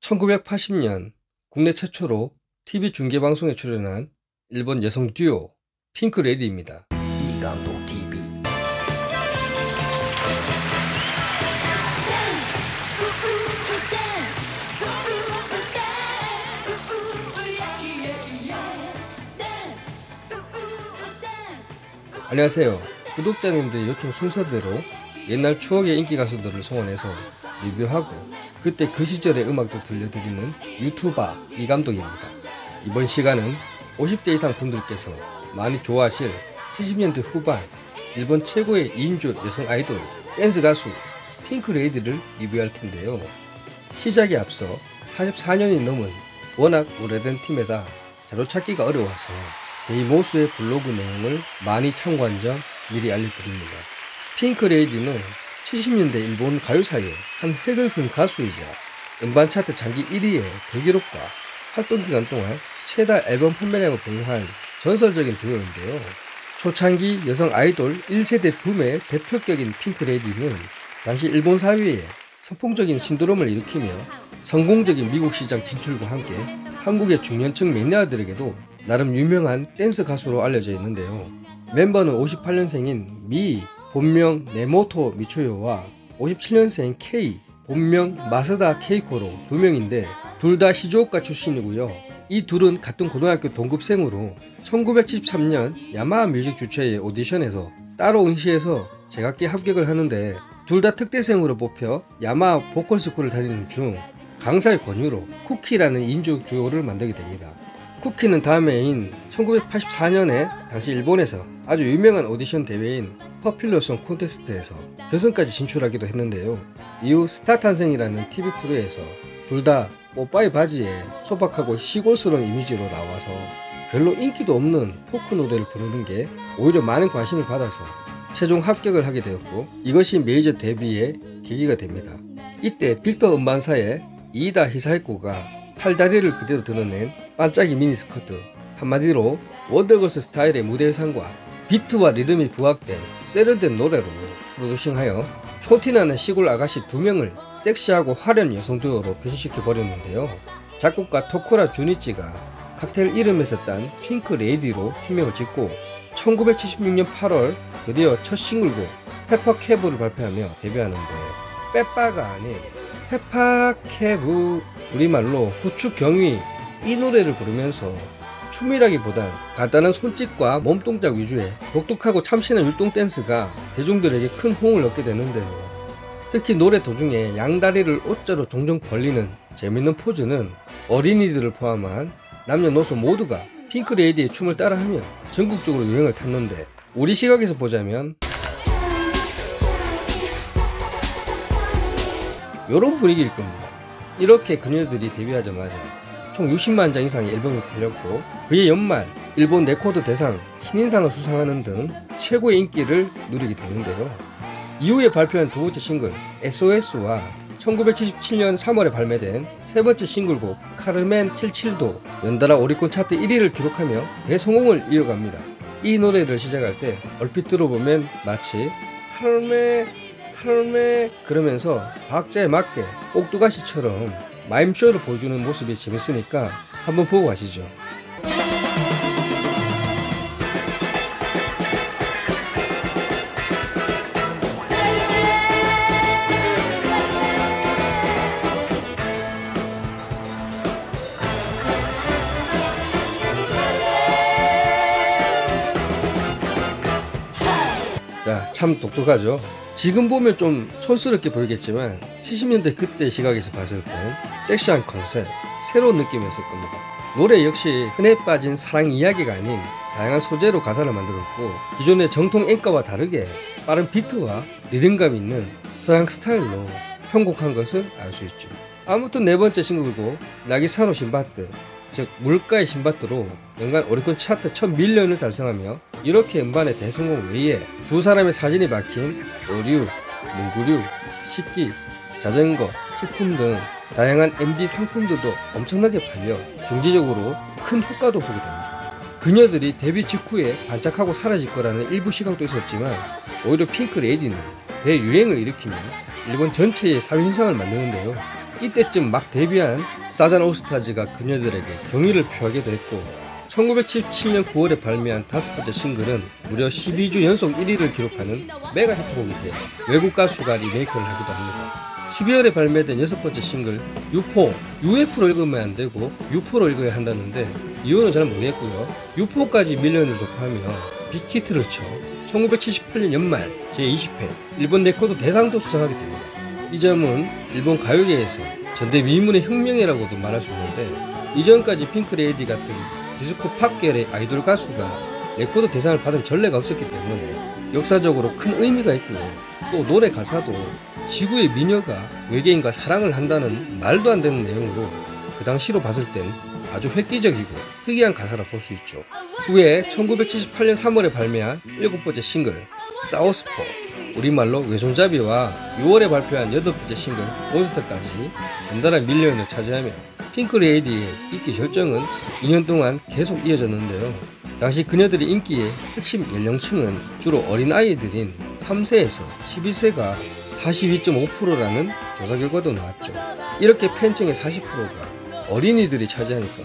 1980년 국내 최초로 TV 중계방송에 출연한 일본 여성 듀오 핑크레디입니다. 이감독 TV. 안녕하세요. 구독자님들 요청 순서대로 옛날 추억의 인기 가수들을 송원해서 리뷰하고 그때 그 시절의 음악도 들려드리는 유튜버 이감독입니다. 이번 시간은 50대 이상 분들께서 많이 좋아하실 70년대 후반 일본 최고의 2인조 여성 아이돌 댄스 가수 핑크레이디를 리뷰할 텐데요. 시작에 앞서 44년이 넘은 워낙 오래된 팀에다 자료찾기가 어려워서 데이모스의 블로그 내용을 많이 참고한 점 미리 알려드립니다. 핑크레이디는 70년대 일본 가요사의 한 획을 그은 가수이자 음반 차트 장기 1위의 대기록과 활동 기간 동안 최다 앨범 판매량을 보유한 전설적인 듀오인데요. 초창기 여성 아이돌 1세대 붐의 대표격인 핑크레이디는 당시 일본 사회에 선풍적인 신드롬을 일으키며 성공적인 미국 시장 진출과 함께 한국의 중년층 매니아들에게도 나름 유명한 댄스 가수로 알려져 있는데요. 멤버는 58년생인 미 본명 네모토 미초요와 57년생 케이 본명 마스다 케이코로 두 명인데 둘 다 시즈오카 출신이고요. 이 둘은 같은 고등학교 동급생으로 1973년 야마하 뮤직 주최의 오디션에서 따로 응시해서 제각기 합격을 하는데 둘 다 특대생으로 뽑혀 야마하 보컬스쿨을 다니는 중 강사의 권유로 쿠키라는 인조 듀오를 만들게 됩니다. 쿠키는 다음 해인 1984년에 당시 일본에서 아주 유명한 오디션 대회인 퍼퓰러송 콘테스트에서 결승까지 진출하기도 했는데요. 이후 스타탄생이라는 TV 프로에서 둘 다 뽀빠이 바지에 소박하고 시골스러운 이미지로 나와서 별로 인기도 없는 포크 노래를 부르는 게 오히려 많은 관심을 받아서 최종 합격을 하게 되었고 이것이 메이저 데뷔의 계기가 됩니다. 이때 빅터 음반사의 이이다 히사히코가 팔다리를 그대로 드러낸 반짝이 미니스커트, 한마디로 원더걸스 스타일의 무대 의상과 비트와 리듬이 부각된 세련된 노래로 프로듀싱하여 촌티나는 시골 아가씨 두 명을 섹시하고 화려한 여성 듀오로 변신시켜버렸는데요. 작곡가 토쿠라 주니치가 칵테일 이름에서 딴 핑크레이디로 팀명을 짓고 1976년 8월 드디어 첫 싱글곡 페퍼캐브를 발표하며 데뷔하는데 빼빠가 아닌 페파캐브, 우리말로 후추 경위, 이 노래를 부르면서 춤이라기보단 간단한 손짓과 몸동작 위주의 독특하고 참신한 율동 댄스가 대중들에게 큰 호응을 얻게 되는데요. 특히 노래 도중에 양다리를 옷자로 종종 벌리는 재밌는 포즈는 어린이들을 포함한 남녀노소 모두가 핑크레이디의 춤을 따라하며 전국적으로 유행을 탔는데 우리 시각에서 보자면 이런 분위기일 겁니다. 이렇게 그녀들이 데뷔하자마자 총 60만 장 이상의 앨범이 팔렸고 그의 연말 일본 레코드 대상 신인상을 수상하는 등 최고의 인기를 누리게 되는데요. 이후에 발표한 두 번째 싱글 SOS와 1977년 3월에 발매된 세 번째 싱글곡 카르멘 77도 연달아 오리콘 차트 1위를 기록하며 대성공을 이어갑니다. 이 노래를 시작할 때 얼핏 들어보면 마치 할매 그러면서 박자에 맞게 꼭두가시처럼 마임쇼를 보여주는 모습이 재밌으니까 한번 보고 가시죠. 자, 참 독특하죠? 지금 보면 좀 촌스럽게 보이겠지만 70년대 그때 시각에서 봤을 땐 섹시한 컨셉, 새로운 느낌이었을 겁니다. 노래 역시 흔해 빠진 사랑 이야기가 아닌 다양한 소재로 가사를 만들었고 기존의 정통 앵가와 다르게 빠른 비트와 리듬감 있는 서양 스타일로 편곡한 것을 알 수 있죠. 아무튼 네 번째 싱글곡 나기사노 신바트, 즉 물가의 신바트로 연간 오리콘 차트 1000밀리언을 달성하며 이렇게 음반의 대성공 외에 두 사람의 사진이 박힌 의류, 문구류, 식기, 자전거, 식품 등 다양한 MD 상품들도 엄청나게 팔려 경제적으로 큰 효과도 보게 됩니다. 그녀들이 데뷔 직후에 반짝하고 사라질 거라는 일부 시각도 있었지만 오히려 핑크레이디는 대유행을 일으키며 일본 전체의 사회현상을 만드는데요. 이때쯤 막 데뷔한 사잔 올스타즈가 그녀들에게 경의를 표하게 됐고 1977년 9월에 발매한 5번째 싱글은 무려 12주 연속 1위를 기록하는 메가 히트곡이 되어 외국 가수가 리메이크를 하기도 합니다. 12월에 발매된 6번째 싱글 UFO, UFO로 읽으면 안되고 UFO로 읽어야 한다는데 이유는 잘 모르겠고요. UFO까지 밀리언을 돌파하며 빅히트를 쳐 1978년 연말 제20회 일본 레코드 대상도 수상하게 됩니다. 이 점은 일본 가요계에서 전대미문의 혁명이라고도 말할 수 있는데 이전까지 핑크레이디 같은 디스코 팝 계열의 아이돌 가수가 레코드 대상을 받은 전례가 없었기 때문에 역사적으로 큰 의미가 있고요. 또 노래 가사도 지구의 미녀가 외계인과 사랑을 한다는 말도 안 되는 내용으로 그 당시로 봤을 땐 아주 획기적이고 특이한 가사라 볼 수 있죠. 후에 1978년 3월에 발매한 7번째 싱글 사우스포, 우리말로 왼손잡이와 6월에 발표한 8번째 싱글 몬스터까지 연달아 밀리언을 차지하며 핑크레이디의 인기 절정은 2년 동안 계속 이어졌는데요. 당시 그녀들의 인기의 핵심 연령층은 주로 어린아이들인 3세에서 12세가 42.5%라는 조사 결과도 나왔죠. 이렇게 팬층의 40%가 어린이들이 차지하니까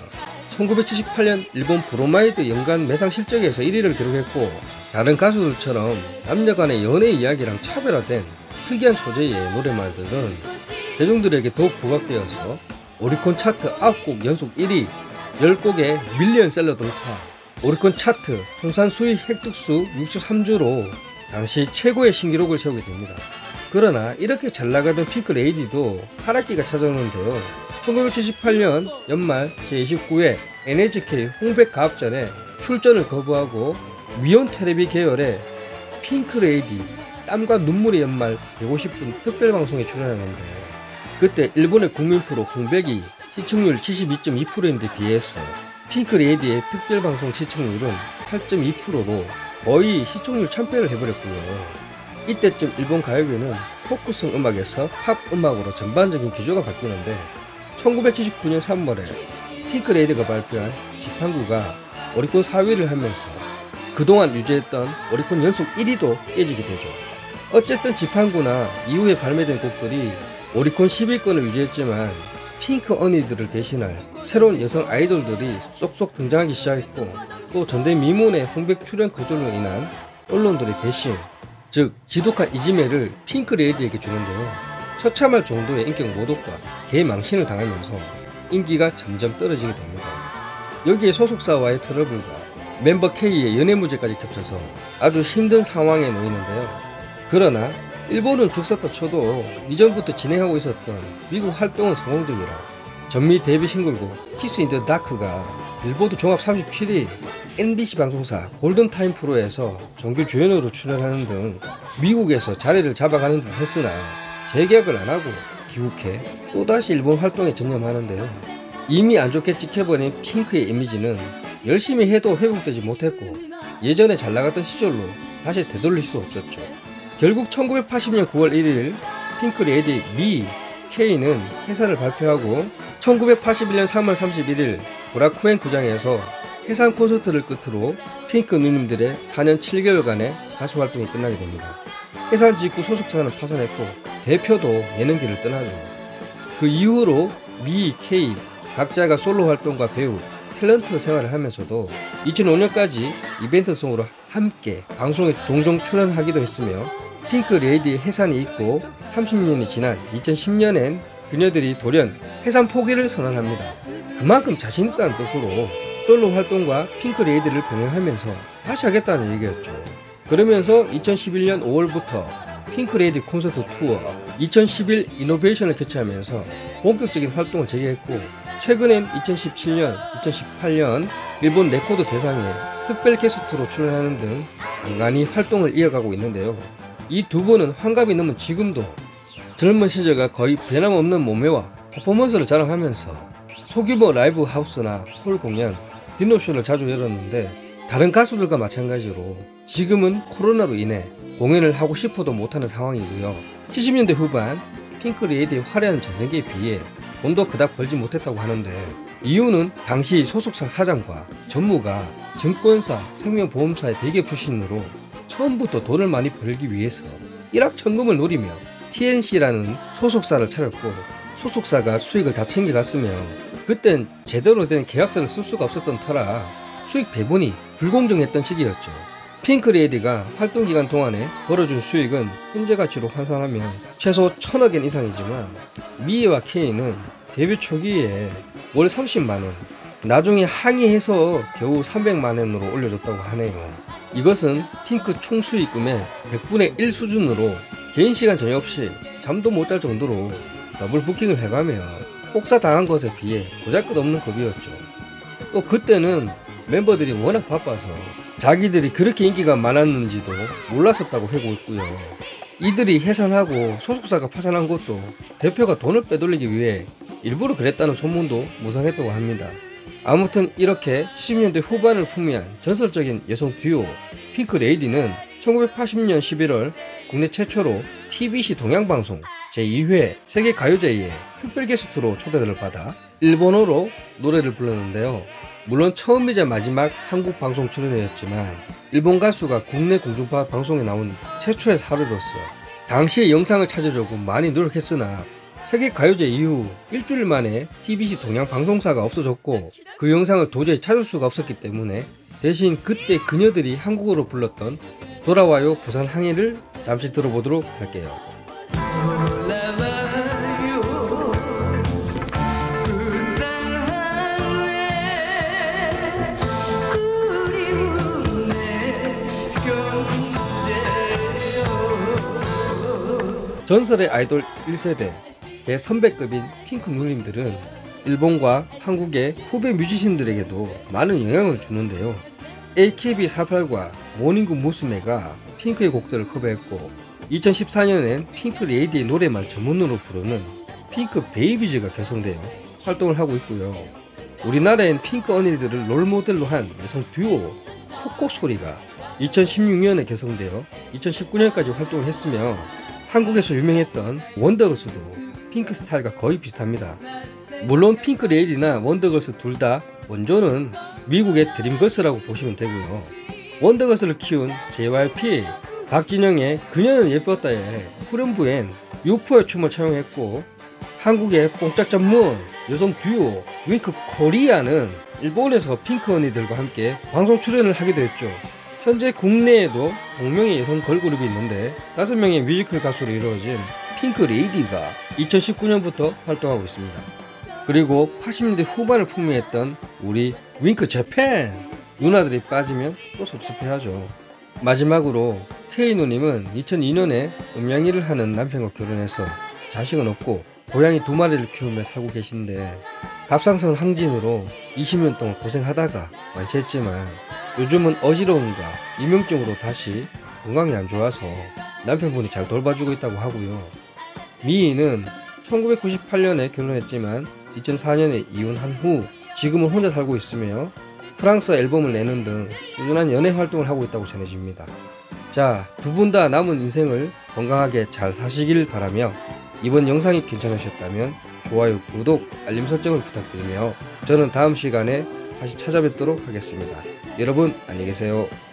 1978년 일본 브로마이드 연간 매상 실적에서 1위를 기록했고 다른 가수들처럼 남녀 간의 연애 이야기랑 차별화된 특이한 소재의 노래말들은 대중들에게 더욱 부각되어서 오리콘 차트 9곡 연속 1위, 10곡의 밀리언셀러 돌파, 오리콘 차트 통산 수익 획득수 63주로 당시 최고의 신기록을 세우게 됩니다. 그러나 이렇게 잘 나가던 핑크레이디도 하락기가 찾아오는데요. 1978년 연말 제29회 NHK 홍백 가업전에 출전을 거부하고 미온 텔레비 계열의 핑크레이디 땀과 눈물의 연말 150분 특별방송에 출연하는데 그때 일본의 국민 프로 홍백이 시청률 72.2%인데 비해서 핑크레이디의 특별방송 시청률은 8.2%로 거의 시청률 참패를 해버렸고요. 이때쯤 일본 가요계는 포크송 음악에서 팝 음악으로 전반적인 기조가 바뀌는데 1979년 3월에 핑크레이디가 발표한 지팡구가 오리콘 4위를 하면서 그동안 유지했던 오리콘 연속 1위도 깨지게 되죠. 어쨌든 지팡구나 이후에 발매된 곡들이 오리콘 10위권을 유지했지만 핑크 언니들을 대신할 새로운 여성 아이돌들이 쏙쏙 등장하기 시작했고 또 전대미문의 홍백 출연 거절로 인한 언론들의 배신, 즉 지독한 이지매를 핑크레이디에게 주는데요. 처참할 정도의 인격 모독과 개망신을 당하면서 인기가 점점 떨어지게 됩니다. 여기에 소속사와의 트러블과 멤버 K의 연애 문제까지 겹쳐서 아주 힘든 상황에 놓이는데요. 그러나 일본은 죽었다 쳐도 이전부터 진행하고 있었던 미국 활동은 성공적이라 전미 데뷔 싱글곡 키스 인 더 다크가 빌보드 종합 37위, NBC 방송사 골든타임 프로에서 정규 주연으로 출연하는 등 미국에서 자리를 잡아가는 듯 했으나 재계약을 안하고 귀국해 또다시 일본 활동에 전념하는데요. 이미 안 좋게 찍혀버린 핑크의 이미지는 열심히 해도 회복되지 못했고 예전에 잘나갔던 시절로 다시 되돌릴 수 없었죠. 결국 1980년 9월 1일 핑크레이디 미 K는 해산을 발표하고 1981년 3월 31일 보라쿠엔 구장에서 해산 콘서트를 끝으로 핑크 누님들의 4년 7개월간의 가수 활동이 끝나게 됩니다. 해산 직후 소속사는 파산했고 대표도 예능계를 떠나죠. 그 이후로 미, K 각자가 솔로 활동과 배우, 탤런트 생활을 하면서도 2005년까지 이벤트송으로 함께 방송에 종종 출연하기도 했으며 핑크레이디의 해산이 있고 30년이 지난 2010년엔 그녀들이 돌연 해산 포기를 선언합니다. 그만큼 자신있다는 뜻으로 솔로 활동과 핑크레이디를 병행하면서 다시 하겠다는 얘기였죠. 그러면서 2011년 5월부터 핑크레이디 콘서트 투어 2011 이노베이션을 개최하면서 본격적인 활동을 재개했고 최근엔 2017년, 2018년 일본 레코드 대상에 특별 게스트로 출연하는 등 간간히 활동을 이어가고 있는데요. 이 두 분은 환갑이 넘은 지금도 젊은 시절과 거의 변함없는 몸매와 퍼포먼스를 자랑하면서 소규모 라이브 하우스나 홀 공연, 디너쇼를 자주 열었는데 다른 가수들과 마찬가지로 지금은 코로나로 인해 공연을 하고 싶어도 못하는 상황이고요. 70년대 후반 핑크레이디의 화려한 전성기에 비해 돈도 그닥 벌지 못했다고 하는데 이유는 당시 소속사 사장과 전무가 증권사, 생명보험사의 대기업 출신으로 처음부터 돈을 많이 벌기 위해서 일확천금을 노리며 TNC라는 소속사를 차렸고 소속사가 수익을 다 챙겨갔으며 그땐 제대로 된 계약서를 쓸 수가 없었던 터라 수익 배분이 불공정했던 시기였죠. 핑크레이디가 활동기간 동안에 벌어준 수익은 현재 가치로 환산하면 최소 1000억엔 이상이지만 미이와 케이는 데뷔 초기에 월 30만원, 나중에 항의해서 겨우 300만원으로 올려줬다고 하네요. 이것은 핑크 총 수익금의 100분의 1 수준으로 개인 시간 전혀 없이 잠도 못 잘 정도로 더블 부킹을 해가며 혹사당한 것에 비해 보잘것없는 급이었죠. 또 그때는 멤버들이 워낙 바빠서 자기들이 그렇게 인기가 많았는지도 몰랐었다고 회고했고요. 이들이 해산하고 소속사가 파산한 것도 대표가 돈을 빼돌리기 위해 일부러 그랬다는 소문도 무성했다고 합니다. 아무튼 이렇게 70년대 후반을 풍미한 전설적인 여성 듀오 핑크레이디는 1980년 11월 국내 최초로 TBC 동양방송 제2회 세계가요제에 특별 게스트로 초대를 받아 일본어로 노래를 불렀는데요. 물론 처음이자 마지막 한국 방송 출연이었지만 일본 가수가 국내 공중파 방송에 나온 최초의 사례로서 당시의 영상을 찾으려고 많이 노력했으나 세계가요제 이후 일주일 만에 TBC 동양 방송사가 없어졌고 그 영상을 도저히 찾을 수가 없었기 때문에 대신 그때 그녀들이 한국어로 불렀던 돌아와요 부산 항해를 잠시 들어보도록 할게요. 전설의 아이돌 1세대 대선배급인 핑크 누님들은 일본과 한국의 후배 뮤지션들에게도 많은 영향을 주는데요. AKB48과 모닝구 무스메가 핑크의 곡들을 커버했고 2014년엔 핑크레이디의 노래만 전문으로 부르는 핑크 베이비즈가 결성되어 활동을 하고 있고요. 우리나라엔 핑크 언니들을 롤모델로 한 여성 듀오 코코소리가 2016년에 결성되어 2019년까지 활동을 했으며 한국에서 유명했던 원더걸스도 핑크 스타일과 거의 비슷합니다. 물론 핑크레이디나 원더걸스 둘 다 원조는 미국의 드림걸스라고 보시면 되고요. 원더걸스를 키운 JYP 박진영의 그녀는 예뻤다에 후렴부엔 유포의 춤을 차용했고 한국의 뽕짝 전문 여성 듀오 윙크 코리아는 일본에서 핑크 언니들과 함께 방송 출연을 하기도 했죠. 현재 국내에도 동명의 여성 걸그룹이 있는데 5명의 뮤지컬 가수로 이루어진 핑크레이디가 2019년부터 활동하고 있습니다. 그리고 80년대 후반을 풍미했던 우리 윙크 재팬 누나들이 빠지면 또 섭섭해하죠. 마지막으로 테이노님은 2002년에 음향일을 하는 남편과 결혼해서 자식은 없고 고양이 2마리를 키우며 살고 계신데 갑상선 항진으로 20년 동안 고생하다가 완치했지만 요즘은 어지러움과 이명증으로 다시 건강이 안 좋아서 남편분이 잘 돌봐주고 있다고 하고요. 미이는 1998년에 결혼했지만 2004년에 이혼한 후 지금은 혼자 살고 있으며 프랑스 앨범을 내는 등 꾸준한 연애 활동을 하고 있다고 전해집니다. 자, 두 분 다 남은 인생을 건강하게 잘 사시길 바라며 이번 영상이 괜찮으셨다면 좋아요, 구독, 알림 설정을 부탁드리며 저는 다음 시간에 다시 찾아뵙도록 하겠습니다. 여러분 안녕히 계세요.